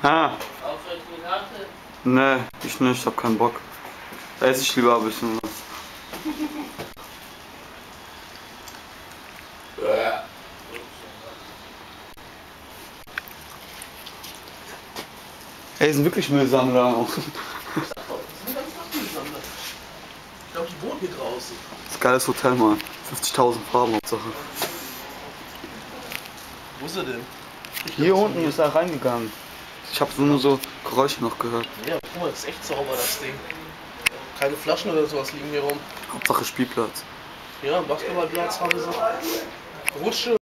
Ha. Ne, ich nicht, hab keinen Bock. Da esse ich lieber ein bisschen was. Ey, sind wirklich Müllsammler auch. Ich glaube, die wohnen hier draußen. Das ist ein geiles Hotel, Mann. 50.000 Farben, Hauptsache. Wo ist er denn? Hier unten ist er reingegangen. Ich habe nur so Geräusche noch gehört. Ja, guck mal, das ist echt sauber, das Ding. Keine Flaschen oder sowas liegen hier rum. Hauptsache Spielplatz. Ja, Basketballplatz haben sie. Rutsche.